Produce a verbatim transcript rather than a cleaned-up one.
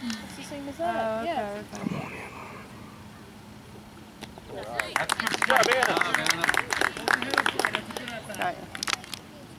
It's the same as that. Oh, okay, yeah. Okay. That's good job, Anna. Got you.